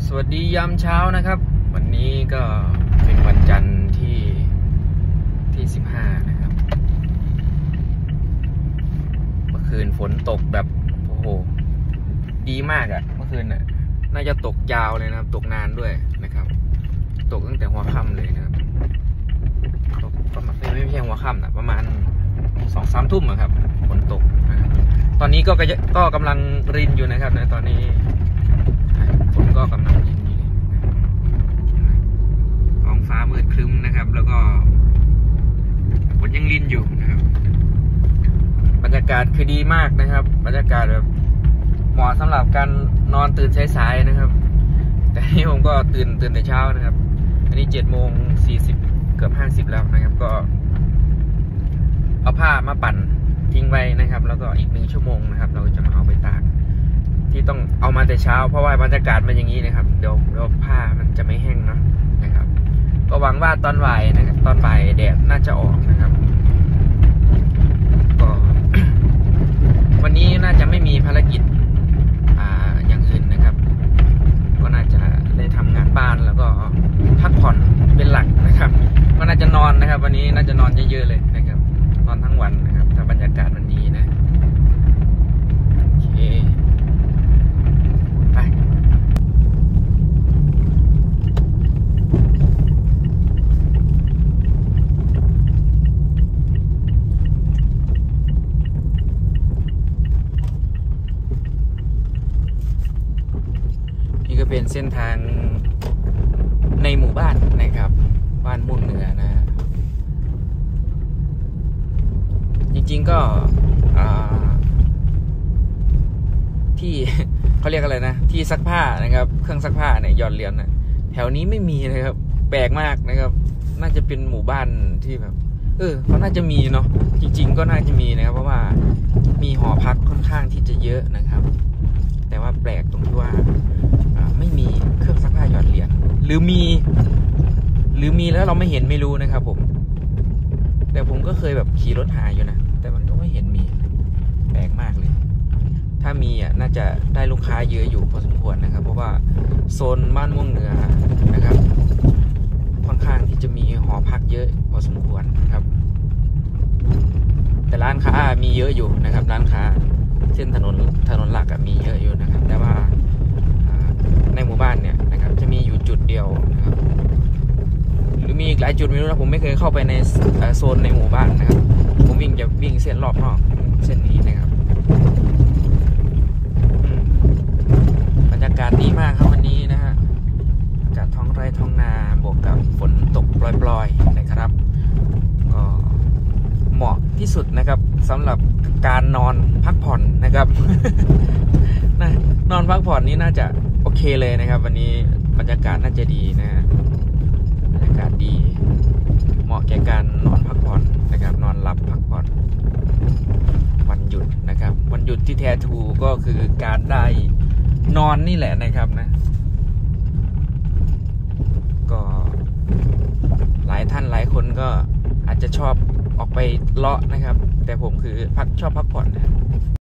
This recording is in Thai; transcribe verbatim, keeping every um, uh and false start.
สวัสดียามเช้านะครับวันนี้ก็เป็นวันจันทร์ที่ที่สิบห้านะครับเมื่อคืนฝนตกแบบโอ้โหดีมากอะ่ะเมื่อคืนน่ะน่าจะตกยาวเลยนะครับตกนานด้วยนะครับตกตั้งแต่หัวค่ำเลยนะครับตกประมาณไม่ไม่ใช่หัวค่ำนะประมาณสองสามทุ่มครับฝนตกนะครับตอนนี้ก็ก็กำลังรินอยู่นะครับในตอนนี้ฝนก็กำลังรินอยู่ท้องฟ้ามืดครึ้มนะครับ แล้วก็ฝนยังรินอยู่นะครับบรรยากาศคือดีมากนะครับบรรยากาศแบบเหมาะสำหรับการนอนตื่นสายๆนะครับแต่ที่ผมก็ตื่นตื่นแต่เช้านะครับอันนี้เจ็ดโมงสี่สิบเกือบห้าสิบแล้วนะครับก็เอาผ้ามาปั่นทิ้งไว้นะครับแล้วก็อีกหนึ่งชั่วโมงนะครับเราจะมาเอาไปตากที่ต้องเอามาแต่เช้าเพราะว่าบรรยากาศมันอย่างนี้นะครับเดี๋ยวเดี๋ยวผ้ามันจะไม่แห้งเนาะนะครับก็หวังว่าตอนบ่ายนะครับตอนบ่ายแดดน่าจะออกนะครับก็ วันนี้น่าจะไม่มีภารกิจอ่าอย่างอื่นนะครับก็น่าจะได้ทำงานบ้านแล้วก็พักผ่อนเป็นหลักนะครับก็น่าจะนอนนะครับวันนี้น่าจะนอนเยอะๆเลยนะครับนอนทั้งวันนะครับถ้าบรรยากาศมันดีนะโอเคไปนี่ก็เป็นเส้นทางในหมู่บ้านนะครับบ้านม่วงเหนือนะจริงๆก็ที่เขาเรียกอะไรนะที่ซักผ้านะครับเครื่องซักผ้าเนี่ยหยอดเหรียญนะแถวนี้ไม่มีนะครับแปลกมากนะครับน่าจะเป็นหมู่บ้านที่แบบเออเขาน่าจะมีเนาะจริงๆก็น่าจะมีนะครับเพราะว่ามีหอพักค่อนข้างที่จะเยอะนะครับแต่ว่าแปลกตรงที่ว่าไม่มีเครื่องซักผ้าหยอดเหรียญหรือมีหรือมีแล้วเราไม่เห็นไม่รู้นะครับผมแต่ผมก็เคยแบบขี่รถหาอยู่นะแต่มันก็ไม่เห็นมีแปลกมากเลยถ้ามีอ่ะน่าจะได้ลูกค้าเยอะอยู่พอสมควรนะครับเพราะว่าโซนบ้านม่วงเหนือนะครับค่อนข้างที่จะมีหอพักเยอะพอสมควรนะครับแต่ร้านค้ามีเยอะอยู่นะครับร้านค้าเส้นถนนถนนหลักมีเยอะอยู่นะครับแต่ว่าในหมู่บ้านเนี่ยนะครับจะมีอยู่จุดเดียวนะครับหรือมีอีกหลายจุดไม่รู้นะผมไม่เคยเข้าไปในโซนในหมู่บ้านนะครับผมวิ่งจะวิ่งเส้นรอบนอกเส้นนี้นะครับบรรยากาศดีมากครับวันนี้นะฮะอากาศท้องไร่ท้องนาบวกกับฝนตกปล่อยๆนะครับก็เหมาะที่สุดนะครับสำหรับการนอนพักผ่อนนะครับนะนอนพักผ่อนนี่น่าจะโอเคเลยนะครับวันนี้บรรยากาศน่าจะดีนะบรรยากาศดีเหมาะแก่การนอนพักผ่อนนะครับนอนหลับพักผ่อนวันหยุดนะครับวันหยุดที่แท้ทรูก็คือการได้นอนนี่แหละนะครับนะก็หลายท่านหลายคนก็อาจจะชอบออกไปเลาะนะครับแต่ผมคือพักชอบพักผ่อนนะ